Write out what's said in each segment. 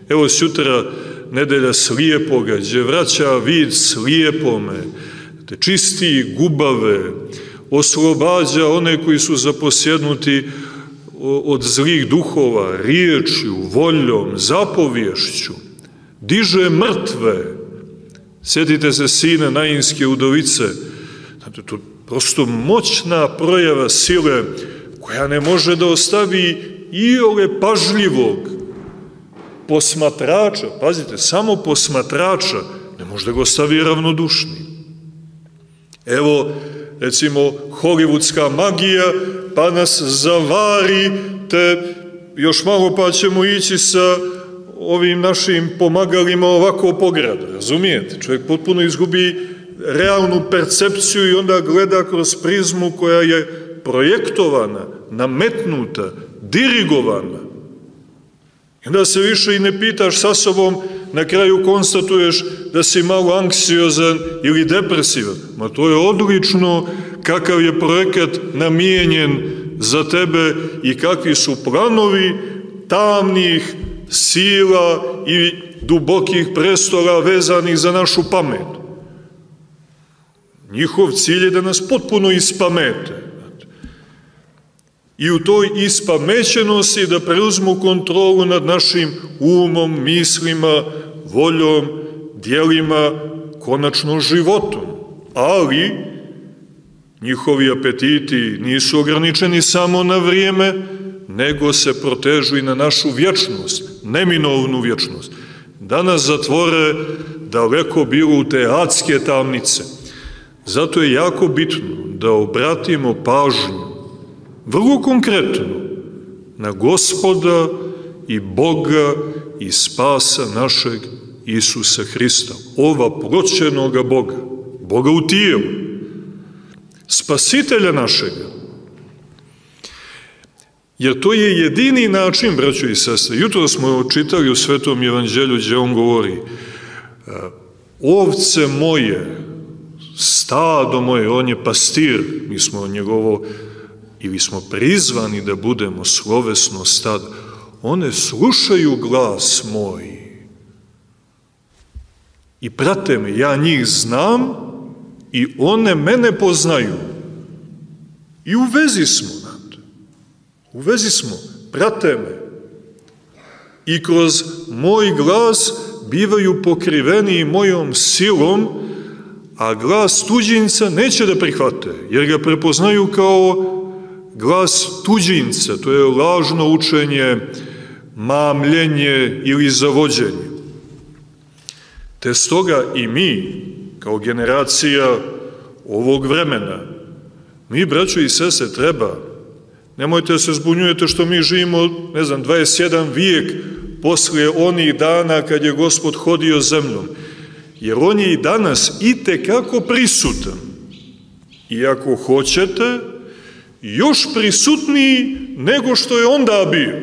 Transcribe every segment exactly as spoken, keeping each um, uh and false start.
Evo sutra nedelja slijepoga, gdje vraća vid slijepome, te čisti gubave, oslobađa one koji su zaposjednuti od zlih duhova, riječju, voljom, zapovješću, diže mrtve. Sjetite se sina Nainske udovice, znate, to je prosto moćna projava sile koja ne može da ostavi iole pažljivog posmatrača, pazite, samo posmatrača, ne može da ga ostavi ravnodušni. Evo, recimo, hollywoodska magija, pa nas zavari, te još malo pa ćemo ići sa ovim našim pomagalima ovako po gradu, razumijete? Čovjek potpuno izgubi realnu percepciju i onda gleda kroz prizmu koja je projektovana, nametnuta, dirigovana. I onda se više i ne pitaš sa sobom, na kraju konstatuješ da si malo anksiozan ili depresivan. Ma to je odlično kakav je projekat namijenjen za tebe i kakvi su planovi tamnih sila i dubokih prestora vezanih za našu pamet. Njihov cilj je da nas potpuno ispamete. I u toj ispamećenosti da preuzmu kontrolu nad našim umom, mislima, voljom, djelima, konačno životom. Ali njihovi apetiti nisu ograničeni samo na vrijeme, nego se protežu i na našu vječnost, neminovnu vječnost. Da nas zatvore daleko bilo u te adske tamnice. Zato je jako bitno da obratimo pažnju vrlo konkretno na Gospoda i Boga i spasa našeg Isusa Hrista, ova proćenoga Boga, Boga u tijelu, spasitelja našega. Jer to je jedini način, braćo i sestre. Jutro smo čitali u Svetom evanđelju gdje on govori: ovce moje, stado moje, on je pastir, mi smo njegovo, ili smo prizvani da budemo slovesno stado, one slušaju glas moj i prate me, ja njih znam i one mene poznaju. I u vezi smo, znate, u vezi smo, prate me. I kroz moj glas bivaju pokriveni mojom silom, a glas tuđinca neće da prihvate, jer ga prepoznaju kao glas tuđinca, to je lažno učenje, mamljenje ili zavođenje. Te stoga i mi, kao generacija ovog vremena, mi, braćo i sestre, treba, nemojte se zbunjujete što mi živimo, ne znam, dvadeset jedan vijek poslije onih dana kad je Gospod hodio zemljom, jer on je i danas itekako prisutan. I ako hoćete, još prisutniji nego što je onda bio.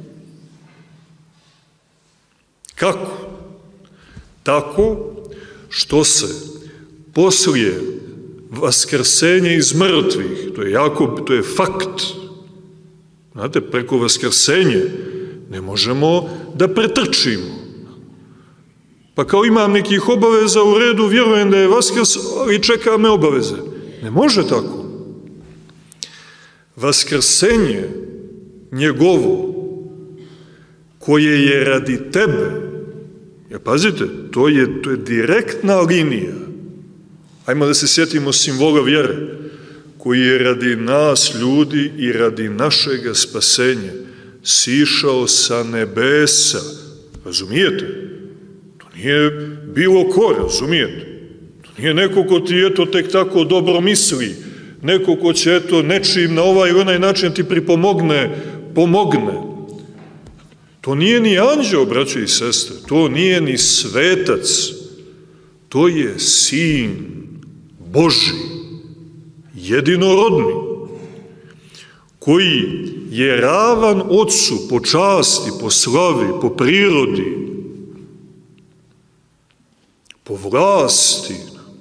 Kako? Tako što se poslije vaskrsenja iz mrtvih, to je jako, to je fakt, znate, preko vaskrsenja ne možemo da pretrčimo. Pa kao imam nekih obaveza u redu, vjerujem da je vaskrs, ali čeka me obaveze. Ne može tako. Vaskrsenje njegovo, koje je radi tebe, ja pazite, to je, to je direktna linija. Ajmo da se sjetimo simbola vjere, koji je radi nas ljudi i radi našega spasenja sišao sa nebesa. Razumijete? To nije bilo ko, razumijete? To nije neko ko ti eto tek tako dobro misli, neko ko će eto nečim na ovaj ili onaj način ti pripomogne, pomogne. To nije ni anđeo, braćo i sestre, to nije ni svetac, to je Sin Božji, jedinorodni, koji je ravan Otcu po časti, po slavi, po prirodi, po vlasti.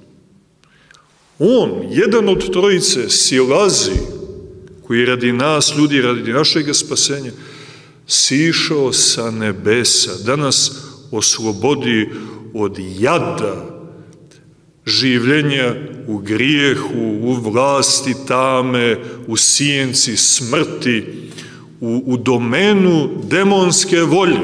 On, jedan od trojice, silazi, koji radi nas, ljudi, radi našeg spasenja, sišao sa nebesa, da nas oslobodi od jada, življenja u grijehu, u vlasti tame, u sijenci smrti, u, u domenu demonske volje.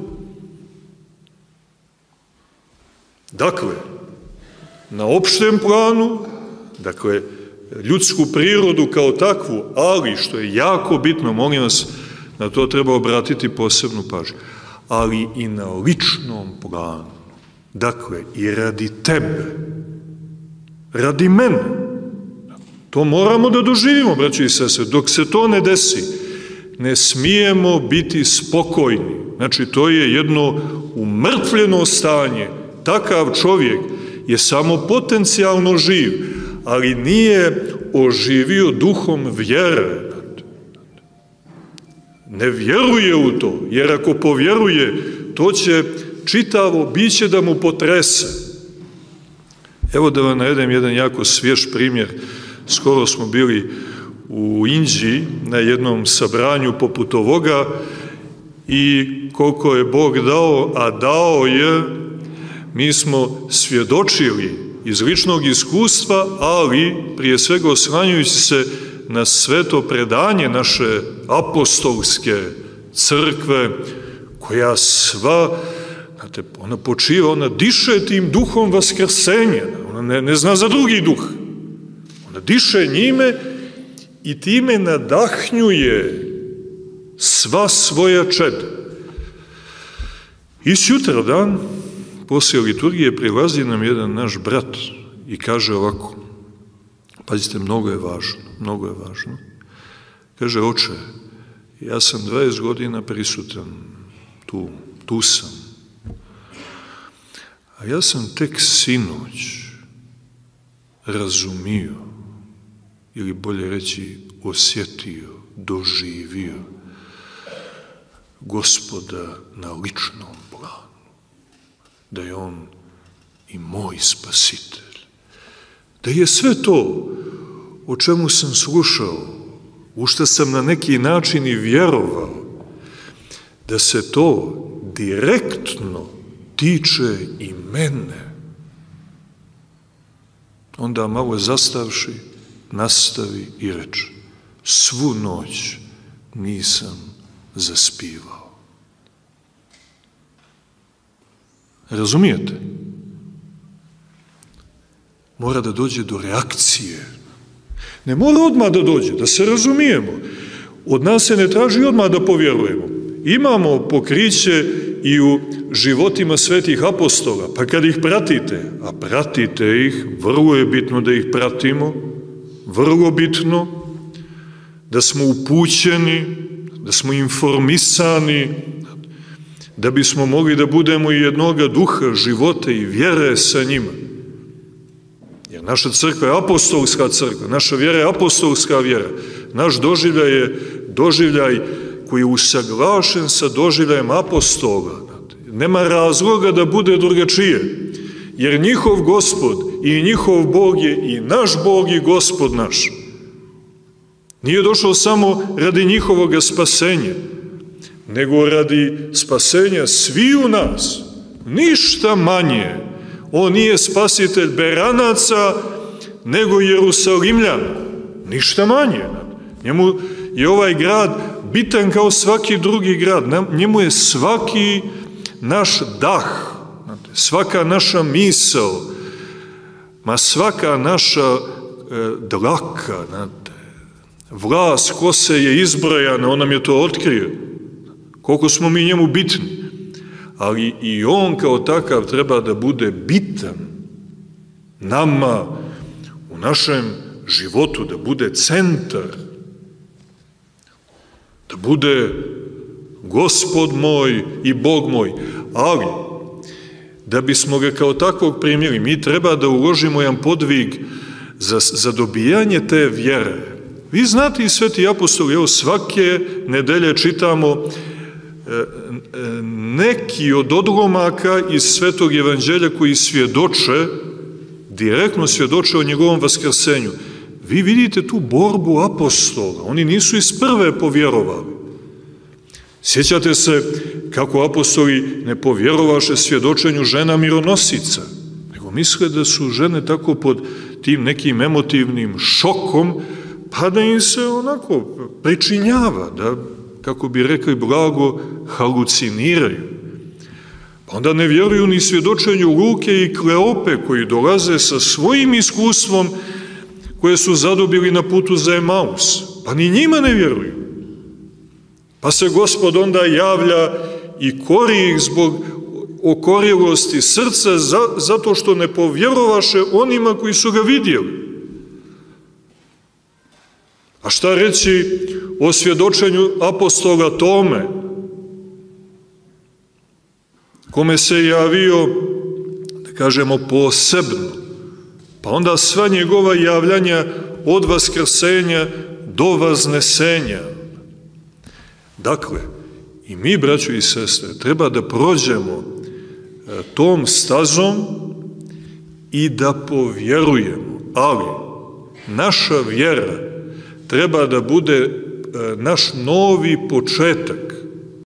Dakle, na opštem planu, dakle, ljudsku prirodu kao takvu, ali, što je jako bitno, molim vas, na to treba obratiti posebnu pažnju, ali i na ličnom planu. Dakle, i radi tebe, radi mene. To moramo da doživimo, braćo i sestre. Dok se to ne desi, ne smijemo biti spokojni. Znači, to je jedno umrtvljeno stanje. Takav čovjek je samo potencijalno živ, ali nije oživio duhom vjere. Ne vjeruje u to, jer ako povjeruje, to će čitavo biće da mu potrese. Evo da vam navedem jedan jako svjež primjer. Skoro smo bili u Indiji na jednom sabranju poput ovoga i koliko je Bog dao, a dao je, mi smo svjedočili iz ličnog iskustva, ali prije svega oslanjajući se na sveto predanje naše apostolske crkve, koja sva, znate, ona počiva, ona diše tim duhom vaskrsenja, ona ne, ne zna za drugi duh. Ona diše njime i time nadahnjuje sva svoja čeda. I sutradan, poslije liturgije, prilazi nam jedan naš brat i kaže ovako, pazite, mnogo je važno, mnogo je važno. Kaže, oče, ja sam dvadeset godina prisutan, tu, tu sam. A ja sam tek sinoć razumio, ili bolje reći osjetio, doživio Gospoda na ličnom planu, da je on i moj spasitelj, da je sve to o čemu sam slušao, u što sam na neki način i vjerovao, da se to direktno tiče i mene. Onda malo zastavši, nastavi i reče, svu noć nisam zaspivao. Razumijete? Mora da dođe do reakcije. Ne mora odmah da dođe, da se razumijemo. Od nas se ne traži odmah da povjerujemo. Imamo pokriće i u životima svetih apostola, pa kad ih pratite, a pratite ih, vrlo je bitno da ih pratimo, vrlo bitno da smo upućeni, da smo informisani, da bismo mogli da budemo i jednoga duha, života i vjere sa njima. Jer naša crkva je apostolska crkva, naša vjera je apostolska vjera. Naš doživljaj je doživljaj koji je usaglašen sa doživljajem apostola. Nema razloga da bude drugačije, jer njihov Gospod i njihov Bog je i naš Bog i Gospod naš. Nije došao samo radi njihovog spasenja, nego radi spasenja sviju nas, ništa manje. On nije spasitelj Beranaca, nego Jerusalimljana, ništa manje. Njemu je ovaj grad bitan kao svaki drugi grad, njemu je svaki naš dah, svaka naša misao, ma svaka naša e, dlaka, znate, vlas kose je izbrojana, on nam je to otkrio, koliko smo mi njemu bitni, ali i on kao takav treba da bude bitan nama u našem životu, da bude centar, da bude Gospod moj i Bog moj, ali da bismo ga kao takvog primili, mi treba da uložimo jedan podvig za, za dobijanje te vjere. Vi znate i sveti apostoli, evo svake nedelje čitamo neki od odlomaka iz Svetog evanđelja koji svjedoče, direktno svjedoče o njegovom vaskrsenju. Vi vidite tu borbu apostola, oni nisu iz prve povjerovali. Sjećate se kako apostoli ne povjerovaše svjedočenju žena mironosica, nego misle da su žene tako pod tim nekim emotivnim šokom, pa da im se onako pričinjava, da, kako bi rekli blago, haluciniraju. Pa onda ne vjeruju ni svjedočenju Luke i Kleope koji dolaze sa svojim iskustvom koje su zadobili na putu za Emaus. Pa ni njima ne vjeruju. Pa se Gospod onda javlja i kori ih zbog okorjelosti srca zato što ne povjerovaše onima koji su ga vidjeli. A šta reći o svjedočenju apostola Tome, kome se javio, da kažemo, posebno, pa onda sva njegova javljanja od vaskrsenja do vaznesenja. Dakle, i mi, braćo i sestre, treba da prođemo tom stazom i da povjerujemo, ali naša vjera treba da bude naš novi početak,